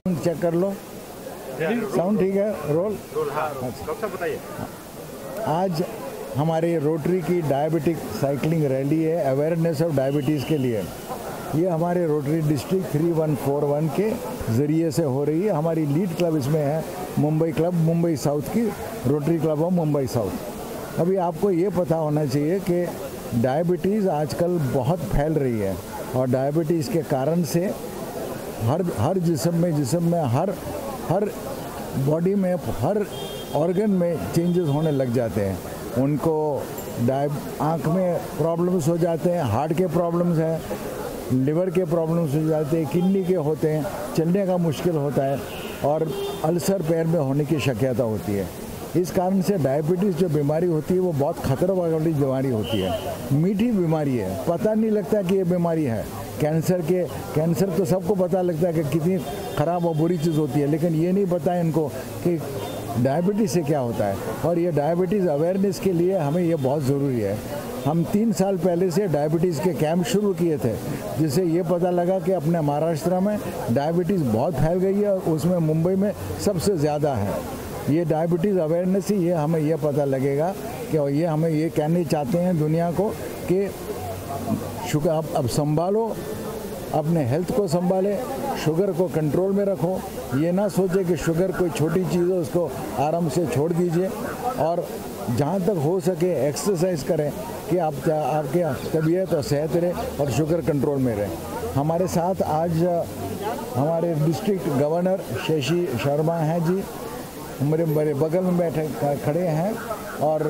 Check कर लो, sound ठीक है, रोल। डॉक्टर बताइए, आज हमारे रोटरी की डायबिटिक साइकिलिंग रैली है अवेयरनेस ऑफ डायबिटीज़ के लिए। ये हमारे रोटरी डिस्ट्रिक्ट 3141 के ज़रिए से हो रही है। हमारी लीड क्लब इसमें है मुंबई क्लब, मुंबई साउथ की Rotary club of Mumbai south. अभी आपको ये पता होना चाहिए कि डायबिटीज़ आजकल बहुत फैल रही है और डायबिटीज़ के कारण से हर जिस्म में हर बॉडी में हर ऑर्गन में चेंजेस होने लग जाते हैं। उनको आँख में प्रॉब्लम्स हो जाते हैं, हार्ट के प्रॉब्लम्स हैं, लिवर के प्रॉब्लम्स हो जाते हैं, किडनी के होते हैं, चलने का मुश्किल होता है और अल्सर पैर में होने की शक्यता होती है। इस कारण से डायबिटीज़ जो बीमारी होती है वो बहुत खतरा वाली बीमारी होती है। मीठी बीमारी है, पता नहीं लगता कि ये बीमारी है। कैंसर तो सबको पता लगता है कि कितनी ख़राब और बुरी चीज़ होती है, लेकिन ये नहीं पता है इनको कि डायबिटीज़ से क्या होता है। और ये डायबिटीज़ अवेयरनेस के लिए हमें ये बहुत ज़रूरी है। हम 3 साल पहले से डायबिटीज़ के कैंप शुरू किए थे, जिससे ये पता लगा कि अपने महाराष्ट्र में डायबिटीज़ बहुत फैल गई है और उसमें मुंबई में सबसे ज़्यादा है। ये डायबिटीज़ अवेयरनेस ही ये हमें ये पता लगेगा कि ये हमें ये कहना चाहते हैं दुनिया को कि शुगर अब संभालो, अपने हेल्थ को संभाले, शुगर को कंट्रोल में रखो। ये ना सोचे कि शुगर कोई छोटी चीज़ है उसको आराम से छोड़ दीजिए, और जहाँ तक हो सके एक्सरसाइज करें कि आपके तबीयत और सेहत रहे और शुगर कंट्रोल में रहे। हमारे साथ आज हमारे डिस्ट्रिक्ट गवर्नर शशि शर्मा हैं जी, मेरे बगल में बैठे खड़े हैं, और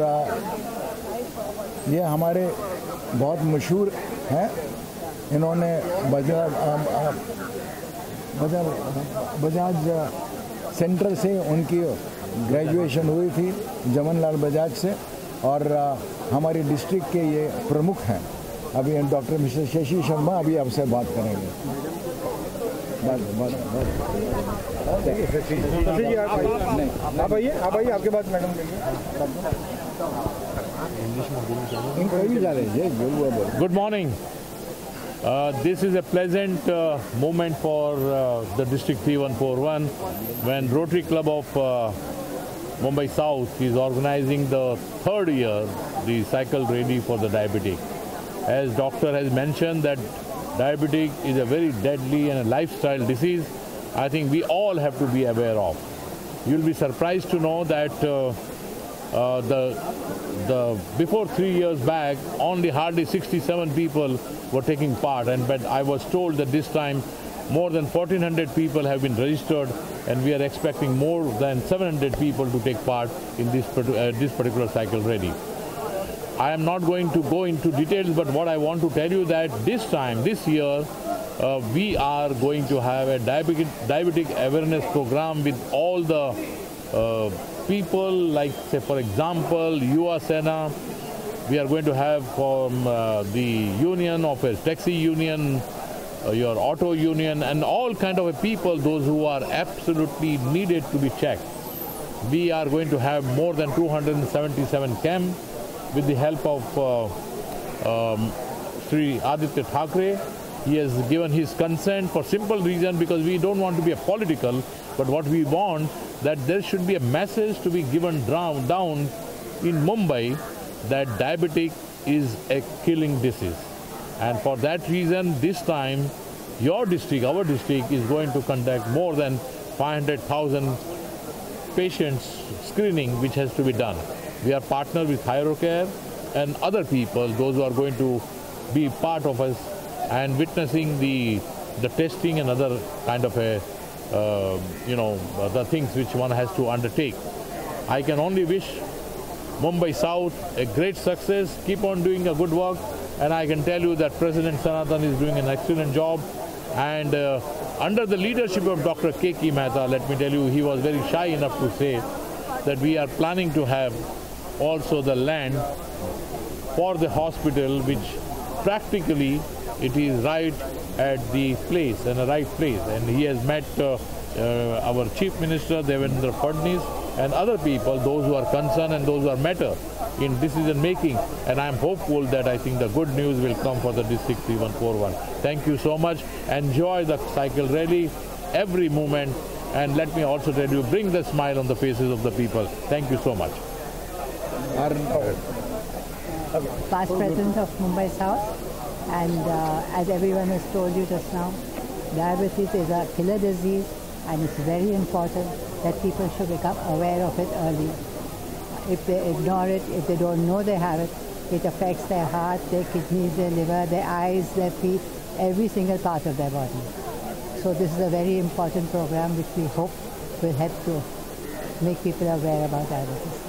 ये हमारे बहुत मशहूर हैं। इन्होंने बजाज सेंटर से उनकी ग्रेजुएशन हुई थी, जमनलाल बजाज से, और हमारी डिस्ट्रिक्ट के ये प्रमुख हैं। अभी डॉक्टर मिस्टर शशि शर्मा अभी आपसे बात करेंगे। आप आइए, आपके बाद madam Good morning. This is a pleasant moment for the District 3141 when Rotary Club of Mumbai South is organizing the 3rd year, the cycle rally for the diabetic. As doctor has mentioned that diabetic is a very deadly and a lifestyle disease, I think we all have to be aware of. You'll be surprised to know that before 3 years back, only hardly 67 people were taking part, but I was told that this time more than 1400 people have been registered, and we are expecting more than 700 people to take part in this particular cycle rally. I am not going to go into details, but what I want to tell you that this year, we are going to have a diabetic awareness program with all the people, like say for example Yuva Sena. We are going to have from the union of a taxi union, your auto union, and all kind of people, those who are absolutely needed to be checked. We are going to have more than 277 camps with the help of Sri Aditya Thackeray. He has given his consent for simple reason because we don't want to be a political, but what we want that there should be a message to be given down in Mumbai that diabetic is a killing disease. And for that reason, this time your district, our district, is going to conduct more than 500,000 patients screening which has to be done. We are partnered with Thyrocare and other people, those who are going to be part of us and witnessing the testing and other kind of a the things which one has to undertake. I can only wish Mumbai South a great success, keep on doing a good work, and I can tell you that President Sanatan is doing an excellent job, and under the leadership of Dr. K.K. Mehta, let me tell you, he was very shy enough to say that we are planning to have also the land for the hospital, which practically it is right at the place and the right place, and he has met our Chief Minister Devendra Fadnis and other people, those who are concerned and those who are matter in decision making, and I am hopeful that I think the good news will come for the District 3141. Thank you so much. Enjoy the cycle rally. every moment. And let me also tell you, bring the smile on the faces of the people. Thank you so much. Past president of Mumbai South, and as everyone has told you just now, diabetes is a killer disease, and it's very important that people should become aware of it early. If they ignore it, if they don't know they have it, it affects their heart, their kidneys, their liver, their eyes, their feet, every single part of their body. So this is a very important program which we hope will help to make people aware about diabetes.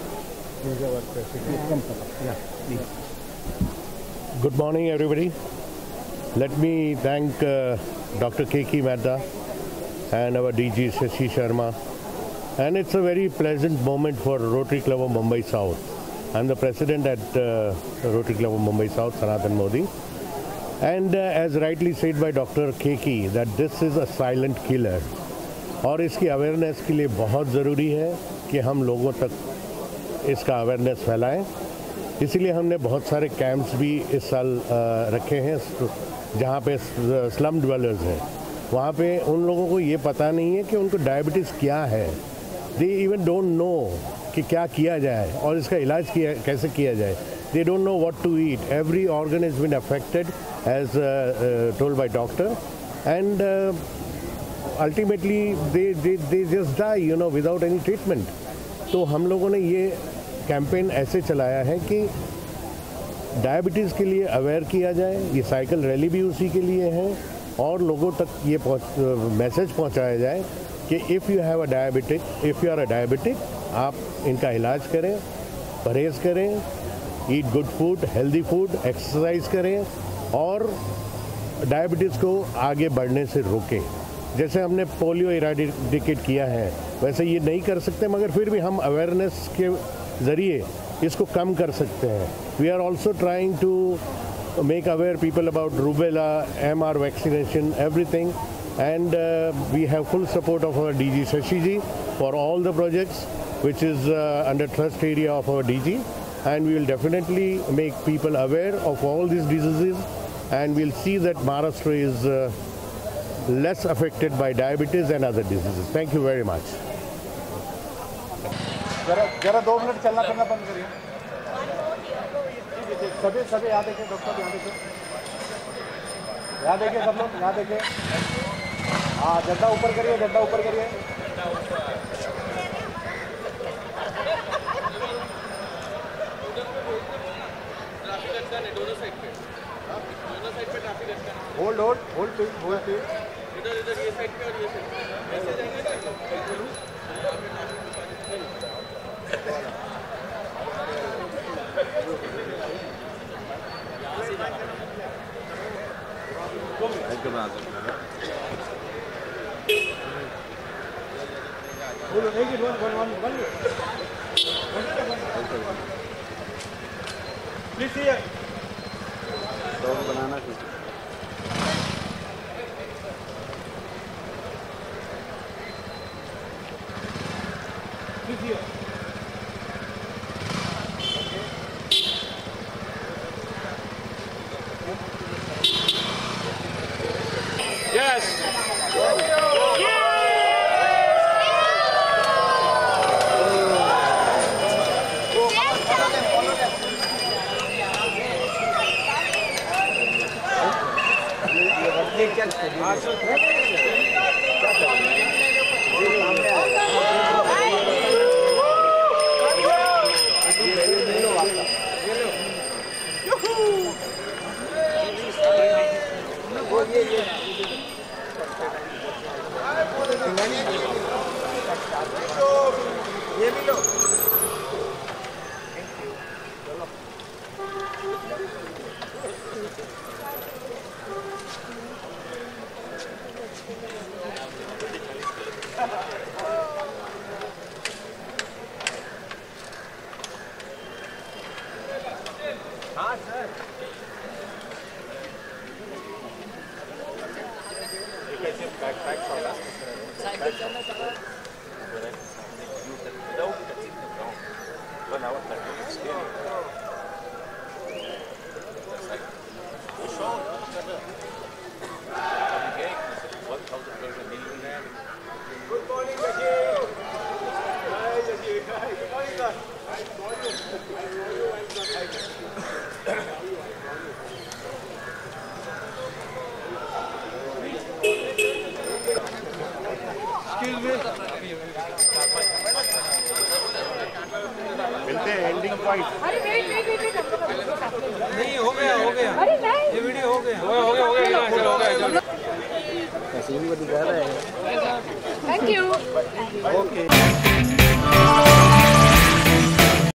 Good morning, everybody. Let me thank Dr. K.K. Mehta and our DG Shashi Sharma. And it's a very pleasant moment for Rotary Club of Mumbai South. I'm the president at Rotary Club of Mumbai South, Sanatan Modi. And as rightly said by Dr. K.K., that this is a silent killer. और इसकी awareness के लिए बहुत ज़रूरी है कि हम लोगों तक इसका अवेयरनेस फैलाएं। इसीलिए हमने बहुत सारे कैंप्स भी इस साल रखे हैं जहाँ पे स्लम ड्वेलर्स हैं। वहाँ पे उन लोगों को ये पता नहीं है कि उनको डायबिटीज़ क्या है। दे इवन डोंट नो कि क्या किया जाए और इसका इलाज कैसे किया जाए। They don't know what to eat. Every organ has been affected as told by doctor and ultimately they just die without any treatment. तो हम लोगों ने ये कैंपेन ऐसे चलाया है कि डायबिटीज़ के लिए अवेयर किया जाए। ये साइकिल रैली भी उसी के लिए है और लोगों तक ये मैसेज पहुंचाया जाए कि if you have a diabetic आप इनका इलाज करें, परहेज़ करें, eat good food, healthy food, exercise करें और डायबिटीज़ को आगे बढ़ने से रोकें। जैसे हमने पोलियो इराडिकेट किया है वैसे ये नहीं कर सकते, मगर फिर भी हम अवेयरनेस के ज़रिए इसको कम कर सकते हैं। We are also trying to make aware people about rubella, MR vaccination, everything, and we have full support of our DG Shashi ji for all the projects which is under trust area of our DG, and we will definitely make people aware of all these diseases, and we'll see that Maharashtra is less affected by diabetes and other diseases. Thank you very much. जरा 2 minute चलना फिरना बंद करिए। सभी यहाँ देखिए, doctor यहाँ देखिए, सब लोग यहाँ देखिए। हाँ, झंडा ऊपर करिए, झंडा ऊपर करिए। दोनों साइड पे ट्रैफिक है। होल्ड इधर ये साइड पे और ये साइड पे ऐसे जाएंगे ना। Please see it. Banana. Please see it. Yes. ये भी लो। हाँ सर। बैक होगा। साइकिल चलना चाहिए। Without touching the ground, 1 hour 30 minutes scale. Show 1,000 million मिलते हैं एंडिंग पॉइंट। अरे वेट नहीं हो गया अरे नहीं ये वीडियो हो गया चलो हो गया थैंक यू ओके